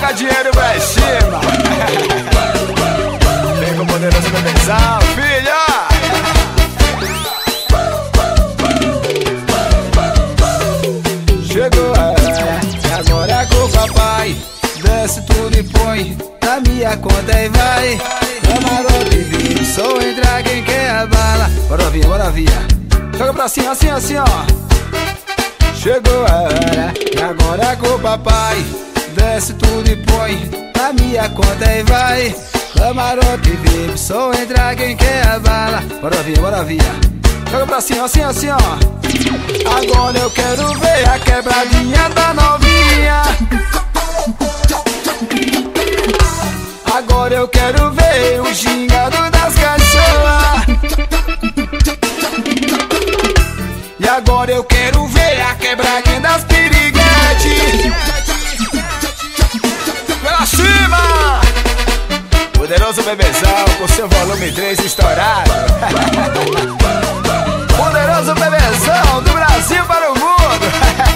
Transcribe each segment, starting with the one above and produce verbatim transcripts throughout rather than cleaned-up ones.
jogar dinheiro pra cima. Vem com o poderoso bebezão, filha. Chegou a hora, agora é com o papai. Desce tudo e põe na minha conta e vai. Camarote e vinho, só entra quem quer a bala. Bora novinha, bora novinha. Joga pra cima, assim, assim, ó. Chegou a hora, agora é com o papai. Desce tudo e põe na minha conta e vai. Camarote e vinho, só entra quem quer a bala. Bora novinha, bora novinha. Joga pra cima, assim, assim, ó. Agora eu quero ver a quebradinha da novinha. Agora eu quero ver o gingado das cachorras. E agora eu quero ver a quebradinha das piriguetes. Pra cima! Poderoso bebezão com seu volume três estourado. Poderoso bebezão do Brasil para o mundo.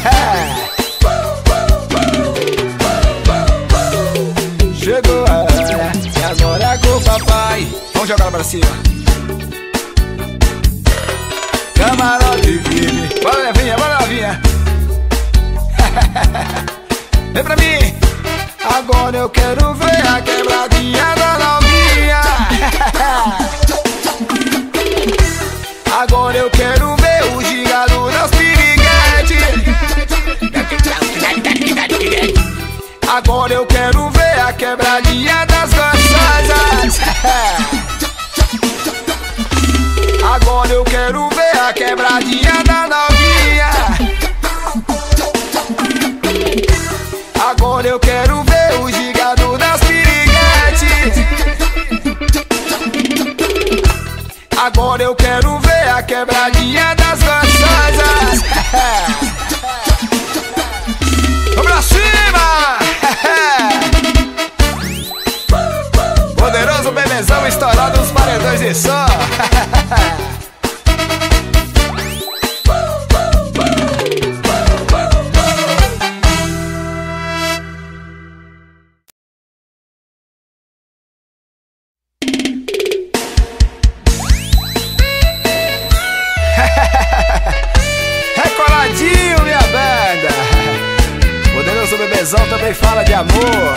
Chegou a hora, e agora é com o papai. Vamos jogar pra cima. Camarote vive. Bora novinha, bora novinha. Vem pra mim. Agora eu quero ver a quebradinha da novinha. Agora eu quero ver o gigado das piriguetes. Agora eu quero ver a quebradinha das gostosas. Agora eu quero ver a quebradinha da novinha. Agora eu quero ver o gigado das piriguetes. Agora eu quero ver a quebradinha das gostosas. Vamos pra cima! Poderoso bebezão estourado nos paredões de som. Recoladinho, minha banda. Poderoso bebezão também fala de amor.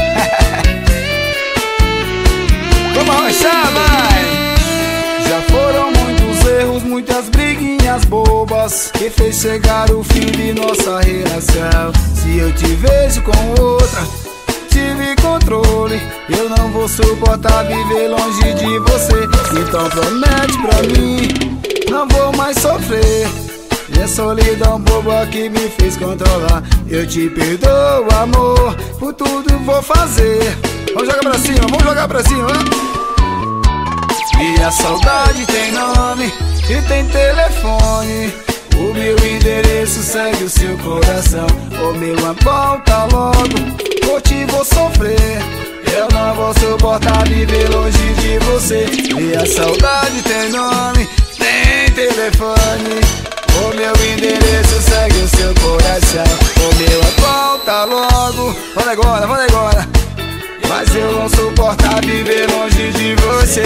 Vamos arrochar, mãe. Já foram muitos erros, muitas briguinhas bobas que fez chegar o fim de nossa relação. Se eu te vejo com outra, tive controle. Eu não vou suportar viver longe de você. Então promete pra mim, não vou mais sofrer. E a solidão boba que me fez controlar. Eu te perdoo, amor, por tudo vou fazer. Vamos jogar pra cima, vamos jogar pra cima. E a saudade tem nome e tem telefone. O meu endereço segue o seu coração. O meu amor tá logo, por ti vou sofrer. Eu não vou suportar viver longe de você. E a saudade tem nome, tem telefone. O meu endereço segue o seu coração. O meu amor tá logo. Vamos agora, vamos agora. Mas eu não suportar viver longe de você.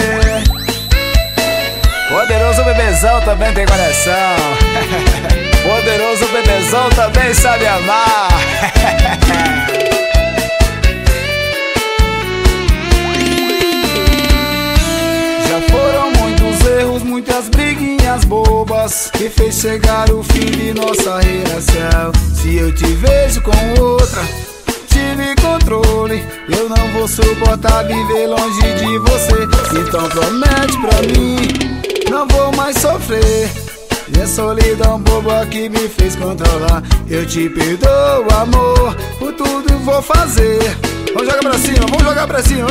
Poderoso bebezão também tem coração. Poderoso bebezão também sabe amar. Já foram muitos erros, muitas briguinhas bobas que fez chegar o fim de nossa relação. Se eu te vejo com outra, tive controle. Eu não vou suportar viver longe de você. Então promete pra mim, não vou mais sofrer. E a solidão boba que me fez controlar. Eu te perdoo, amor, por tudo vou fazer. Vamos jogar pra cima, vamos jogar pra cima.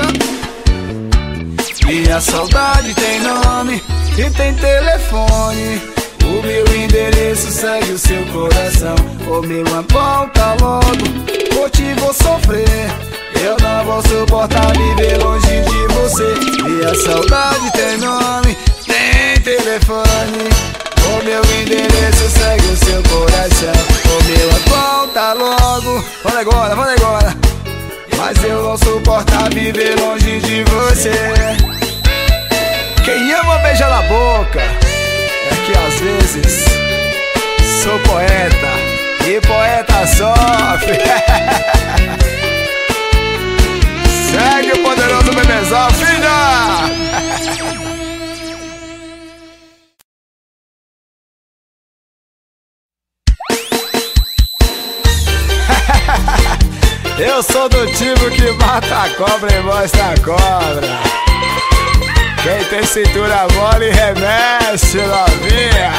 E a saudade tem nome e tem telefone. O meu endereço segue o seu coração. O meu amor tá logo, por ti vou sofrer. Eu não vou suportar viver longe de você. E a saudade tem nome, tem telefone. O meu endereço segue o seu coração. O meu amor tá logo. Vamos agora, vamos agora. sou poeta e poeta sofre. Segue o poderoso bebezão, filha! Eu sou do tipo que mata a cobra e mostra a cobra. Quem tem cintura mole remexe, novinha.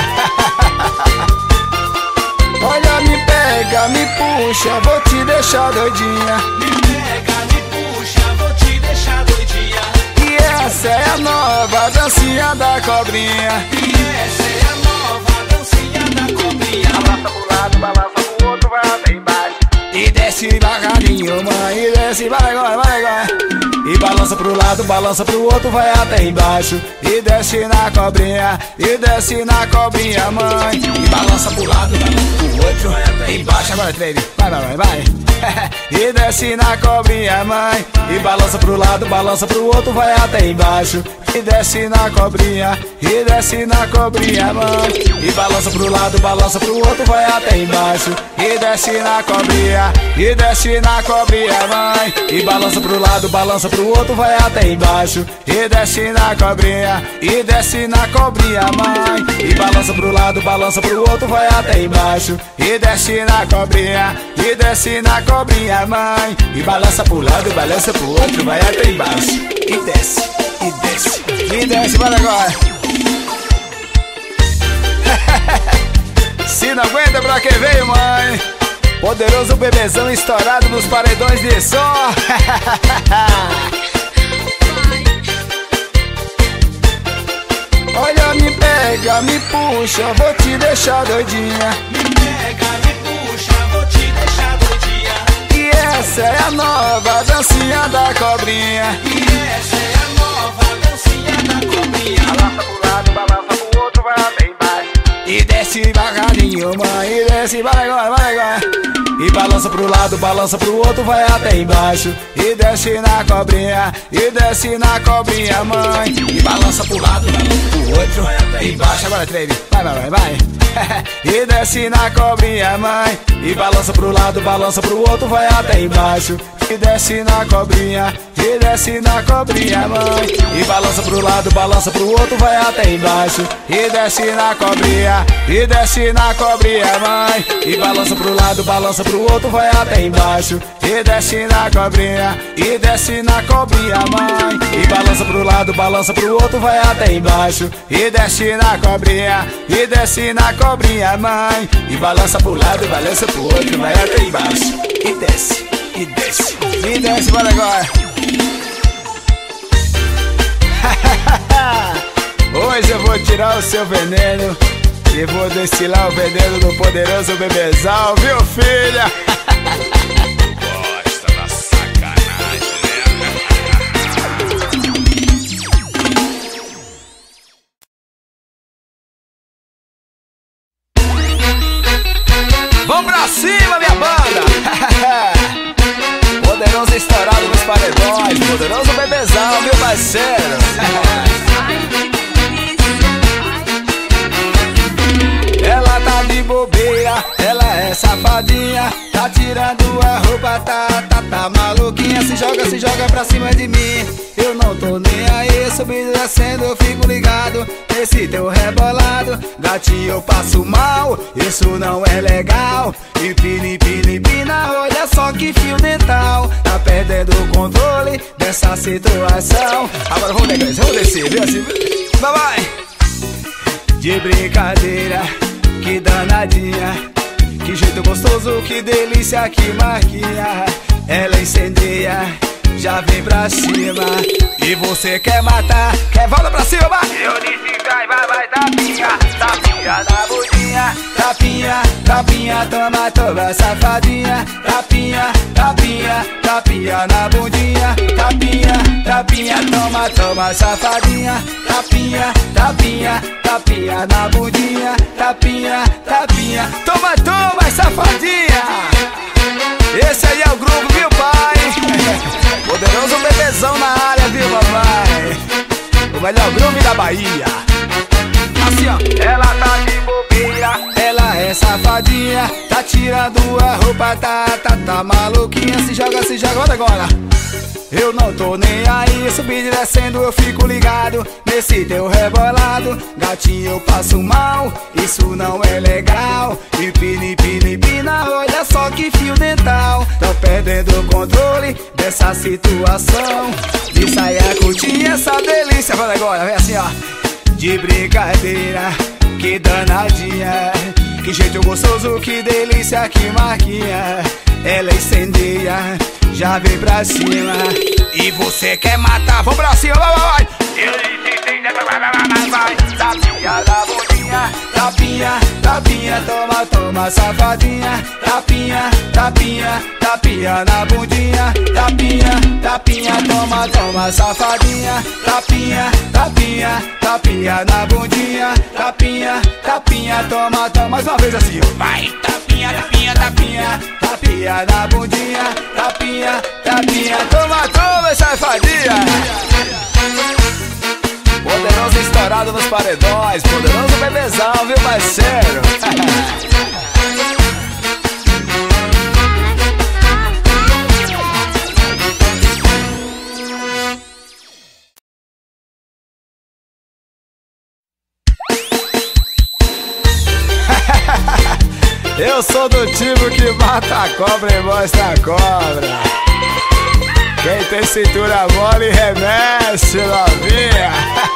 Olha, me pega, me puxa, vou te deixar doidinha. Me pega, me puxa, vou te deixar doidinha. E essa é a nova dancinha da cobrinha. E essa é a nova dancinha da cobrinha. Balança pro lado, balança pro outro, vai até embaixo. E desce devagarinho, mãe, e desce, vai agora, vai agora. E balança pro lado, balança pro outro, vai até embaixo. E desce na cobrinha, e desce na cobrinha, mãe. E balança pro lado, balança pro outro, vai até embaixo. Agora, treme, vai, vai, vai. E desce na cobrinha, mãe. E balança pro lado, balança pro outro, vai até embaixo. E desce na cobrinha, e desce na cobrinha, mãe. E balança pro lado, balança pro outro, vai até embaixo. E desce na cobrinha, e desce na cobrinha, mãe. E balança pro lado, balança pro outro, vai até embaixo. E desce na cobrinha, e desce na cobrinha, mãe. E balança pro lado, balança pro outro, vai até embaixo. E desce na cobrinha, e desce na cobrinha, mãe. E balança pro lado, balança pro outro, vai até embaixo. E desce, e desce, e desce, bora agora. Se não aguenta, pra que veio, mãe? Poderoso bebezão estourado nos paredões de som. Olha, me pega, me puxa, vou te deixar doidinha. Me pega, me puxa, vou te deixar doidinha. E essa é a nova dancinha da cobrinha. E essa é a nova dancinha da cobrinha. Balança pro lado, balança pro outro, vai até embaixo. E desce devagarinho, mãe, e desce, vai agora, vai agora. E balança pro lado, balança pro outro, vai até embaixo. E desce na cobrinha, e desce na cobrinha, mãe. E balança pro lado, balança pro outro, vai até embaixo. Agora treme, vai, vai, vai, vai. E desce na cobrinha, mãe. E balança pro lado, balança pro outro, vai até embaixo. E desce na cobrinha, e desce na cobrinha, mãe. E balança pro lado, balança pro outro, vai até embaixo. E desce na cobrinha, e desce na cobrinha, mãe. E balança pro lado, balança pro outro, vai até embaixo. E desce na cobrinha, e desce na cobrinha, mãe. E balança pro lado, balança pro outro, vai até embaixo. E desce na cobrinha, e desce na cobrinha, mãe. E balança pro lado, balança pro outro, vai até embaixo. E desce, e desce, e desce, bora agora. Hoje eu vou tirar o seu veneno e vou destilar o veneno do poderoso bebezão, viu, filha? Gosta da sacanagem, né? Vamos pra cima, minha banda! Poderoso estourado nos paredões, poderoso bebezão, meu parceiro. Ela tá de bobeira, ela é safadinha. Tá tirando a roupa, tá, tá, tá maluquinha. Se joga, se joga pra cima de mim. Eu não tô nem aí, subindo e descendo, eu fico ligado nesse teu rebolado. Gatinho, eu passo mal, isso não é legal. Empina, empina, empina, olha só que fio dental. Tá perdendo o controle dessa situação. Agora vamos descer, vamos descer, viu assim? Vai, vai! De brincadeira, que danadinha. Que jeito gostoso, que delícia, que marquinha. Ela incendeia, já vem pra cima. E você quer matar, quer volta pra cima, vai. Eu disse vai, vai, vai, tapinha. Tapinha na bundinha. Tapinha, tapinha, toma, toma, safadinha. Tapinha, tapinha, tapinha na bundinha. Tapinha, tapinha, toma, toma, safadinha. Tapinha, tapinha, tapinha na bundinha. Tapinha, tapinha, toma, toma, safadinha. Esse aí é o grupo, viu, pai? Poderoso bebezão na área, viu, mamãe? O melhor groove da Bahia. Assim, ó. Ela tá de bobeira, ela é safadinha. tá, tá, tá, tá maluquinha. Se joga, se joga, olha agora. Eu não tô nem aí, subindo e descendo eu fico ligado nesse teu rebolado. Gatinho eu passo mal, isso não é legal. E pini, pini, pina, olha só que fio dental. Tô perdendo o controle dessa situação. De saia curtinha, essa delícia. Olha agora, vem assim ó. De brincadeira, que danadinha. Que jeito gostoso, que delícia, que marquinha. Ela incendeia, já vem pra cima. E você quer matar, vamos pra cima, vai, vai, vai. Vai, tapinha da bundinha, tapinha, tapinha, toma, toma, safadinha. Tapinha, tapinha, tapinha na bundinha. Tapinha, tapinha, toma, toma, safadinha. Tapinha, tapinha, tapinha na bundinha. Tapinha, tapinha, toma, toma, mais uma vez assim, vai, tapinha, tapinha, tapinha, tapinha na bundinha. Tapinha, tapinha, toma, toma, safadinha. Poderoso estourado nos paredões, poderoso bebezão, viu, parceiro? Eu sou do tipo que mata a cobra e mostra a cobra. Quem tem cintura mole remexe, novinha.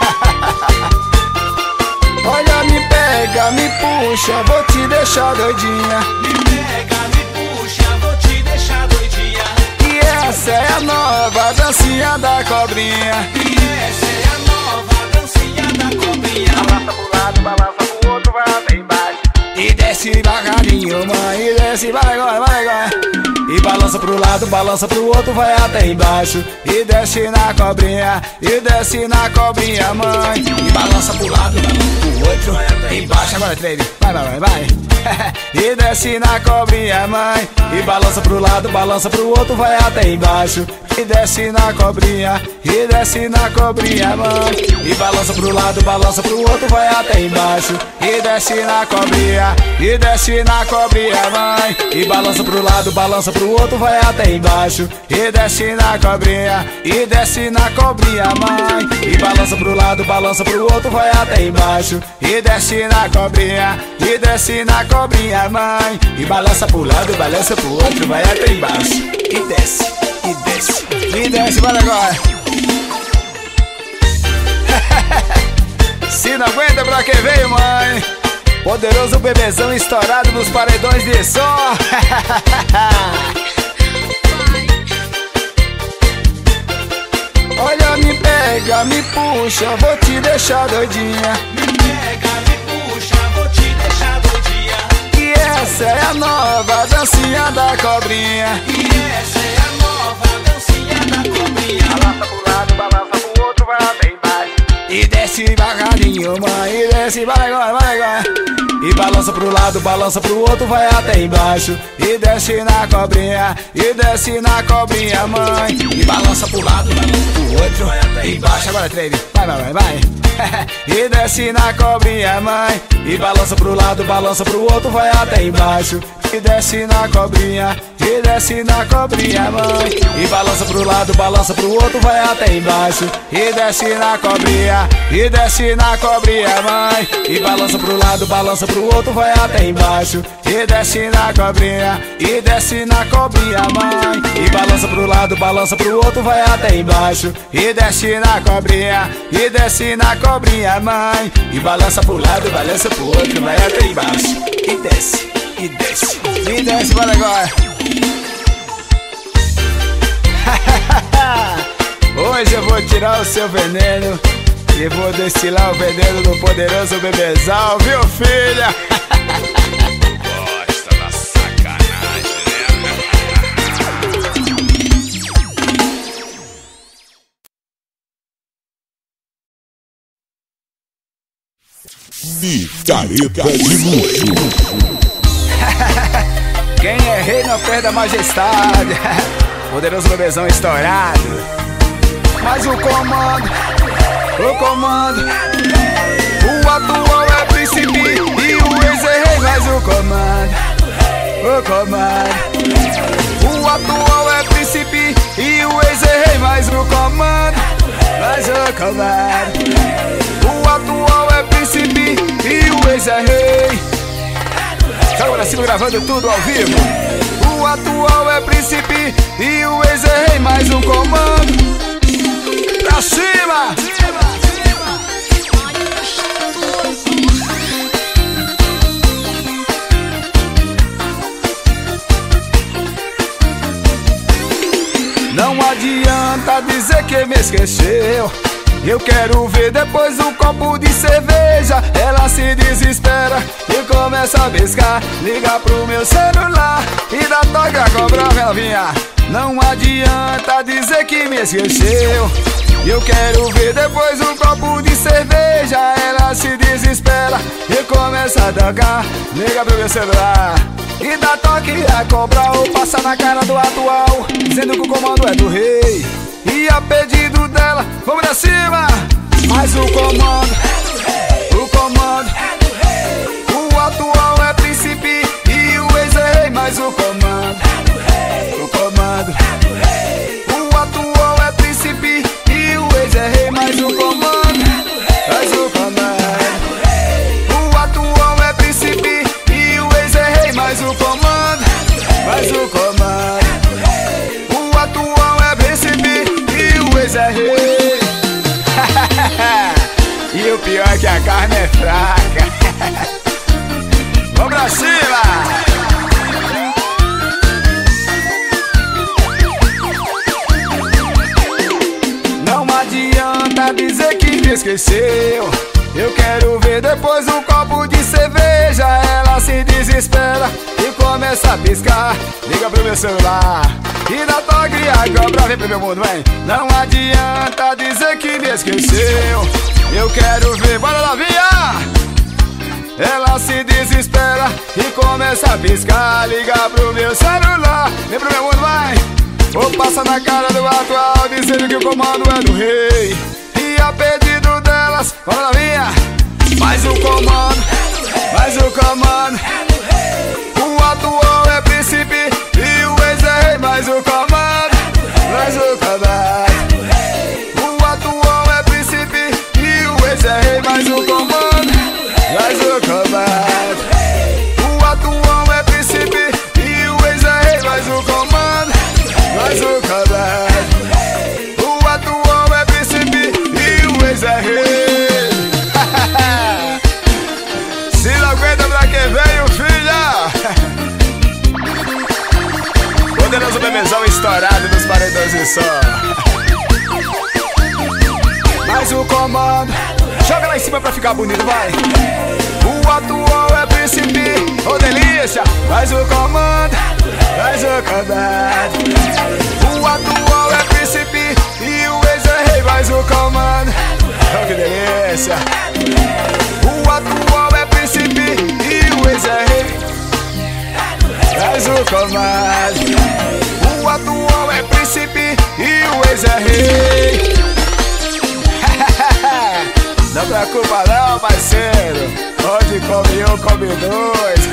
Olha, me pega, me puxa, vou te deixar doidinha. Me pega, me puxa, vou te deixar doidinha. E essa é a nova dancinha da cobrinha. E essa é a nova dancinha da cobrinha. Balança pro lado, balança pro outro, vai até embaixo. E desce devagarinho, mãe, e desce, vai agora, vai agora. E balança pro lado, balança pro outro, vai até embaixo. E desce na cobrinha, e desce na cobrinha, mãe. E balança pro lado, pro outro, embaixo, agora treme, vai, vai, vai, vai. E desce na cobrinha, mãe. E balança pro lado, balança pro outro, vai até embaixo. E desce na cobrinha, e desce na cobrinha, mãe. E balança pro lado, balança pro outro, vai até embaixo. E desce na cobrinha, e desce na cobrinha, mãe. E balança pro lado, balança pro outro, vai até embaixo. E desce na cobrinha, e desce na cobrinha, mãe. E balança pro lado, balança pro outro, vai até embaixo. E desce na cobrinha, e desce na cobrinha, mãe. E balança pro lado, balança pro outro, vai até embaixo. E desce, e desce, e desce, vai agora. Se não aguenta pra quem veio, mãe. Poderoso bebezão estourado nos paredões de som. Olha, me pega, me puxa, vou te deixar doidinha. Me pega, me puxa, vou te deixar doidinha. E essa é a nova dancinha da cobrinha. E essa é a nova dancinha da cobrinha. Balança pro lado, balança pro outro, vai até embaixo. E desce devagarinho, mãe, e desce, vai agora, vai agora. E balança pro lado, balança pro outro, vai até embaixo. E desce na cobrinha, e desce na cobrinha, mãe. E balança pro lado, pro outro, vai até embaixo. Agora treme, vai, vai, vai, vai. E desce na cobrinha, mãe. E balança pro lado, balança pro outro, vai até embaixo. E desce na cobrinha, e desce na cobrinha, mãe. E balança pro lado, balança pro outro, vai até embaixo. E desce na cobrinha, e desce na cobrinha, mãe. E balança pro lado, balança pro outro, vai até embaixo. E desce na cobrinha, e desce na cobrinha, mãe. E balança pro lado, balança pro outro, vai até embaixo. E desce na cobrinha, e desce na cobrinha, mãe. E balança pro lado, balança pro outro, vai até embaixo. E desce, e desce, e desce, bora agora. Hoje eu vou tirar o seu veneno e vou destilar o veneno do poderoso bebezão, viu, filha? Gosta da sacanagem, né? Micareta de luxo. Quem é rei não perde a majestade. Poderoso bebezão estourado. Mas o comando, o comando, o atual é príncipe e o ex é rei. Mas o comando, o comando, comando. O atual é príncipe e o ex é rei. Joga pra cima gravando tudo ao vivo. O atual é príncipe e o ex é rei. Mais um comando. Pra cima! Não adianta dizer que me esqueceu. Eu quero ver depois um copo de cerveja. Ela se desespera e começa a piscar. Liga pro meu celular e dá toque a cobrar, novinha. Não adianta dizer que me esqueceu. Eu quero ver depois um copo de cerveja. Ela se desespera e começa a tocar. Liga pro meu celular e dá toque a cobrar ou passa na cara do atual, dizendo que o comando é do rei. E a pedido dela, vamos pra cima. Mais o comando, o comando. O atual é príncipe e o ex é rei. Mais o comando, o comando. O atual é príncipe e o ex é rei. Mais o comando, mais o comando. O atual é príncipe e o ex é rei. Mais o comando, mais o comando. O atual é príncipe e o ex é rei. E o pior é que a carne é fraca. Vamos pra cima! Não adianta dizer que me esqueceu. Eu quero ver depois um copo de cerveja. Ela se desespera e começa a piscar. Liga pro meu celular e dá toque a cobra. Vem pro meu mundo, vem. Não adianta dizer que me esqueceu. Eu quero ver, bora novinha. Ela se desespera e começa a piscar. Liga pro meu celular, vem pro meu mundo, vai. Ou passa na cara do atual, dizendo que o comando é do rei. E a pedido delas, bora novinha. Mais um comando, mais um comando. O atual é príncipe e o ex é rei. Mais um comando, mais um comando. O atual é príncipe e o ex é rei. Mais um comando, mais um comando. O atual é príncipe e o ex é rei. Mais um comando, mais um comando. O atual é príncipe e o ex é rei. Se não aguenta pra que veio, filha. Poderoso bebezão estourado nos paredões e só. Mais um comando. Joga lá em cima pra ficar bonito, vai. O atual é príncipe, ô delícia. Mais um comando, mais um comando. O atual é príncipe e o ex é rei. Mais um comando, oh que delícia. O atual é príncipe e o ex é rei. Mais um comando. O atual é príncipe e o ex é rei. Não preocupa não, parceiro. Onde come um, come dois.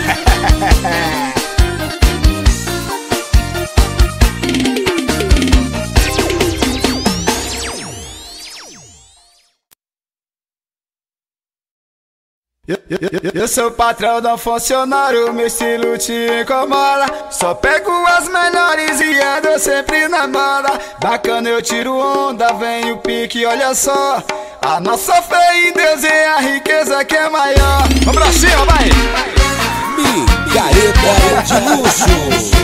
Eu, eu, eu, eu sou patrão, não funcionário, meu estilo te incomoda. Só pego as melhores e ando sempre na moda. Bacana, eu tiro onda, vem o pique, olha só. A nossa fé em Deus é a riqueza que é maior. Vamos pra cima, vai! Micareta de luxo.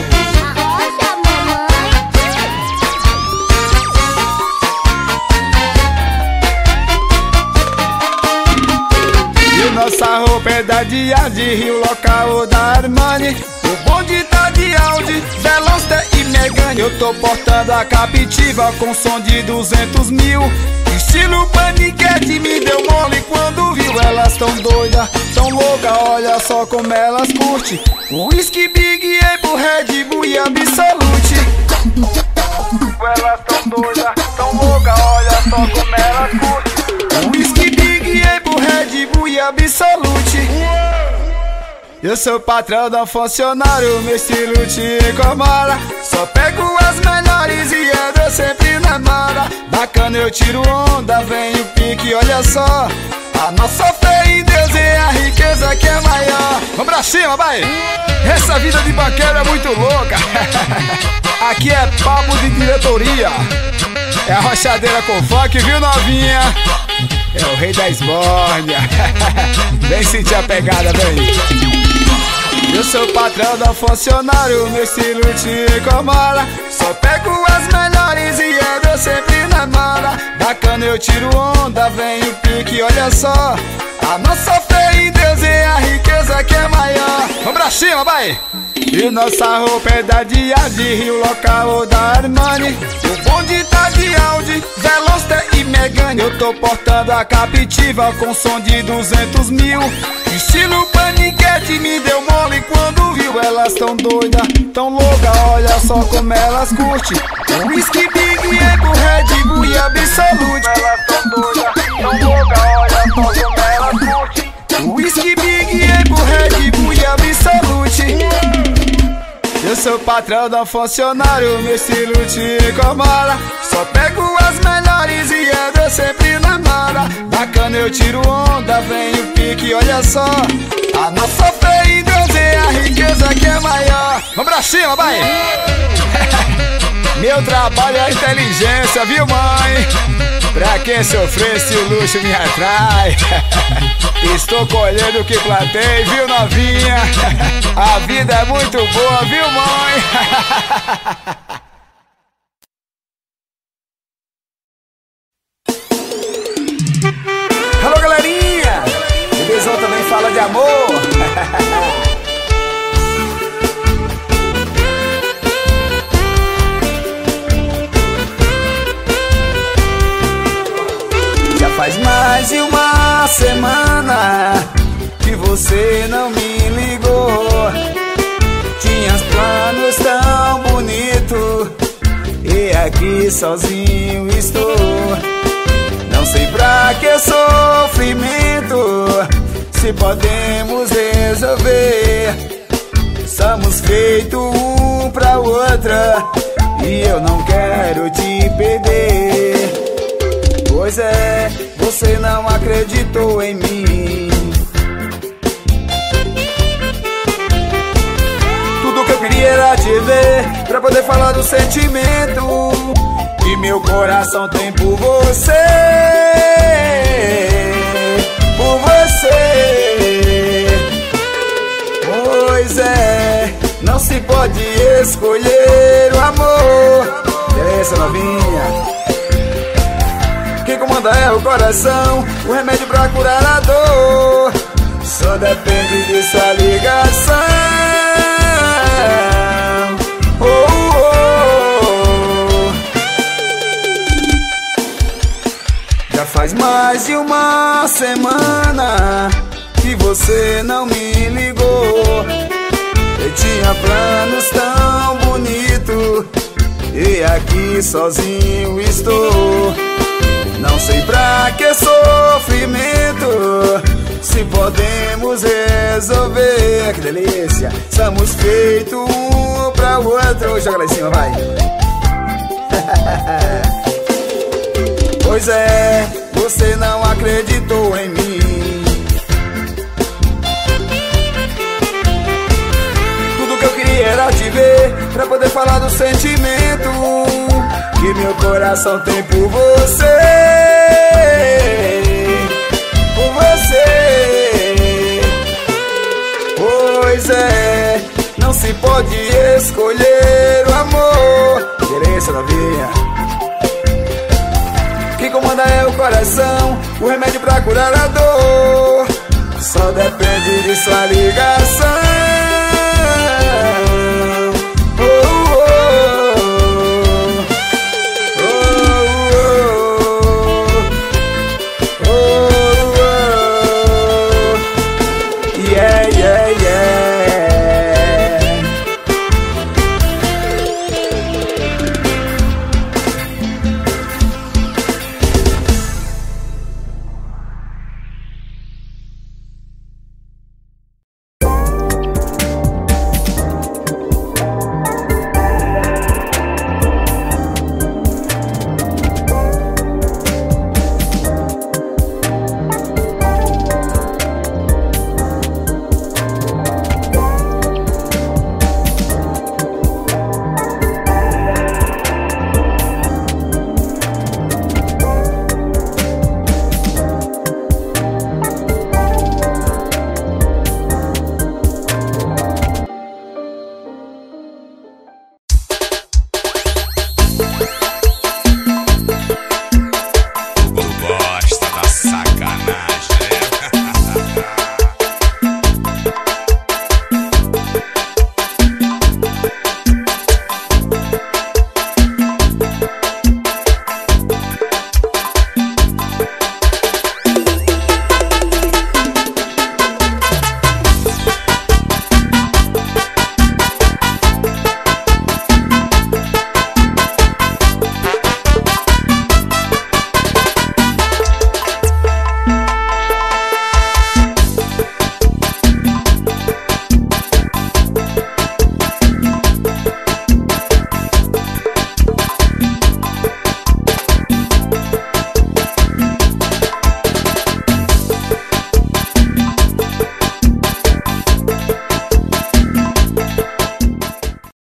Nossa roupa é da Dia de Rio, local da Armani. O bonde tá de Audi, Veloster e Megane. Eu tô portando a Captiva com som de duzentos mil. Estilo paniquete, me deu mole quando viu. Elas tão doidas, tão louca, olha só como elas curte. Whisky, Big Apple, Red Bull e Absolute. Elas tão doidas, tão louca, olha só como elas curte. Whisky, Big Apple, Red Bull e Absolute. Eu sou patrão, não funcionário, meu estilo te incomoda. Só pego as melhores e eu sempre namora. Bacana, eu tiro onda, vem o pique, olha só. A nossa fé em Deus é a riqueza que é maior. Vamos pra cima, vai! Essa vida de banqueiro é muito louca. Aqui é papo de diretoria. É a rochadeira com funk, viu, novinha? É o rei da esbórnia. Vem sentir a pegada, vem. Eu sou patrão da funcionário, meu estilo te incomoda. Só pego as melhores e eu sempre namora. Bacana, eu tiro onda, vem o pique, olha só. A nossa fé em Deus é a riqueza que é maior. Vamos pra cima, vai! E nossa roupa é da Dia de Rio, local da Armani. O bonde tá de Audi, Veloster e Megane. Eu tô portando a Captiva com som de duzentos mil. Estilo paniquete, me deu mole quando viu. Elas tão doidas, tão louca, olha só como elas curte. Whisky, Big Apple, Red Bull e Absolute. Elas tão doidas, tão louca, olha só como elas curte. Whisky, Big Apple, Red Bull e Absolute. Eu sou patrão da funcionário, meu estilo te incomoda. Só pego as melhores e eu sempre namora. Bacana, eu tiro onda, vem o pique, olha só. A nossa fé em Deus é a riqueza que é maior. Vamos pra cima, vai! Meu trabalho é inteligência, viu, mãe? Pra quem sofrer se o luxo me atrai. Estou colhendo o que plantei, viu, novinha? A vida é muito boa, viu, mãe? Alô, galerinha! O Bezão também fala de amor. Faz mais de uma semana que você não me ligou. Tinhas planos tão bonitos e aqui sozinho estou. Não sei pra que sofrimento, se podemos resolver. Somos feitos um pra outra e eu não quero te perder. Pois é, você não acreditou em mim. Tudo que eu queria era te ver, pra poder falar do sentimento que meu coração tem por você. Por você. Pois é, não se pode escolher o amor. Essa novinha, quem comanda é o coração, o remédio pra curar a dor só depende de sua ligação. Oh, oh, oh. Já faz mais de uma semana que você não me ligou. Eu tinha planos tão bonitos e aqui sozinho estou. Não sei pra que sofrimento, se podemos resolver. Que delícia! Somos feitos um pra o outro. Joga lá em cima, vai! Pois é, você não acreditou em mim. Tudo que eu queria era te ver, pra poder falar do sentimento que meu coração tem por você. Por você. Pois é, não se pode escolher o amor. Interesse, novinha. Quem comanda é o coração, o remédio pra curar a dor só depende de sua ligação.